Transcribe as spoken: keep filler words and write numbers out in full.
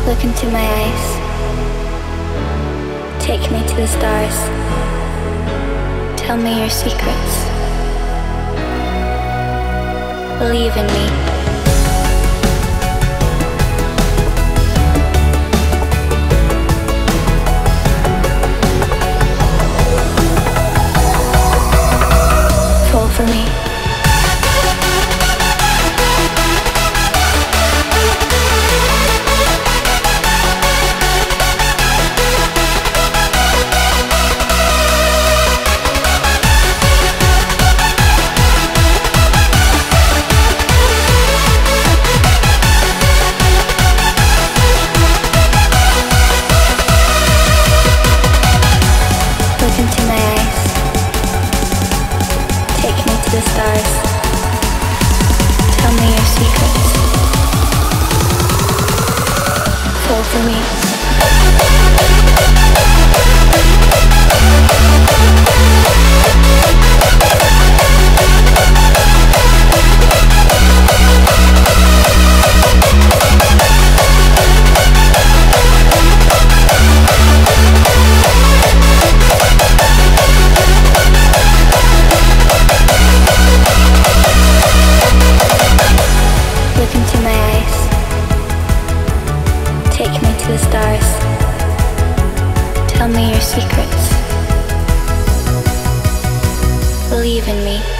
Look into my eyes. Take me to the stars. Tell me your secrets. Believe in me. Fall for me. Look into my eyes. Take me to the stars. Tell me your secrets. Fall for me. Look into my eyes. Take me to the stars. Tell me your secrets. Believe in me.